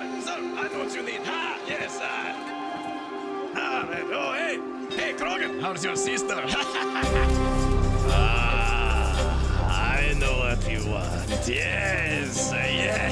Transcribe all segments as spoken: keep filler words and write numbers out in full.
sir, I know what you need. Ha! Yes, ah. Ah, right. Oh, hey. Hey, Krogan, how's your sister? Ah, I know what you want. Yes, yeah.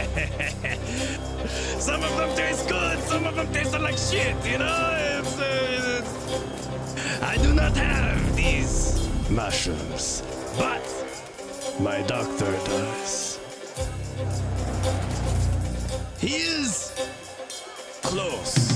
Some of them taste good, some of them taste like shit, you know? It's, uh, it's... I do not have these mushrooms, but my doctor does. He is close.